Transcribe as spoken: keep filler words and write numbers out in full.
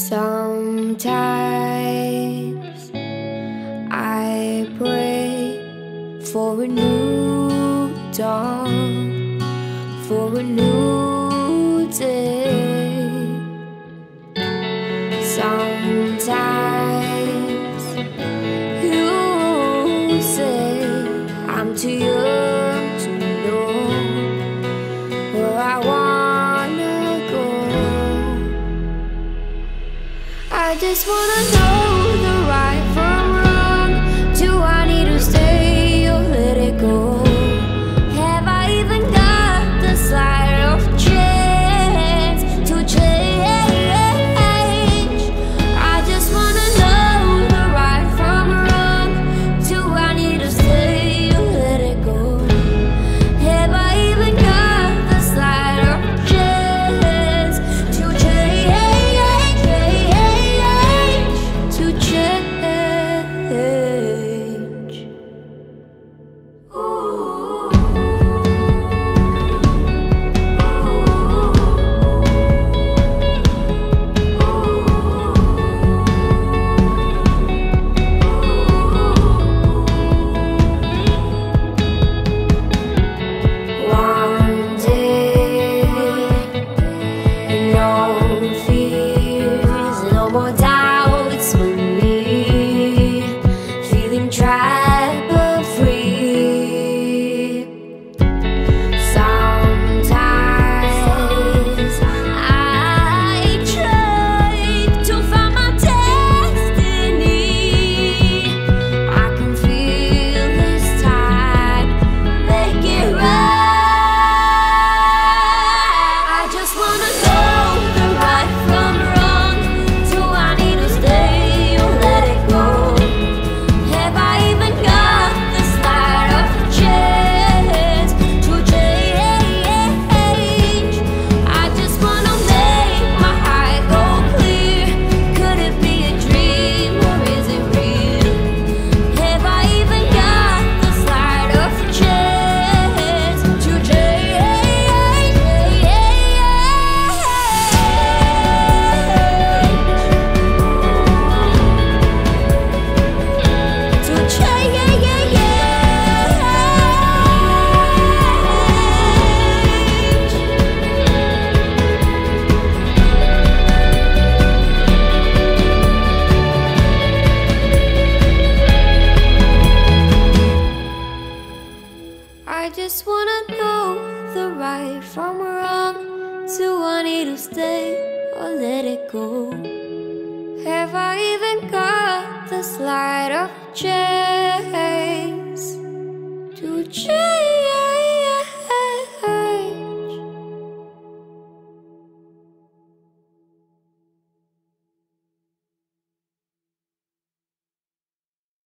Sometimes I pray for a new dawn, for a new day. Sometimes you say I'm too young to know where I wanna go. I just wanna know the right from wrong. Do I need to stay or let it go? Have I even got the slight of chance to change? I just wanna know the right from wrong. Do I need to stay or let it go? Have I even got the slight of chance to change? To change. One day, no fears, no more doubts for me, feeling trapped but free. Sometimes I try to find my destiny. I can feel this time, make it right. I just wanna know the right from wrong. Do I need to stay or let it go? Have I even got the slight of chance to change? I just wanna make my heart go clear. Could it be a dream or is it real? Have I even got the slight of chance to change? To I just wanna know the right from wrong. Do I need to stay or let it go? Have I even got the slight of chance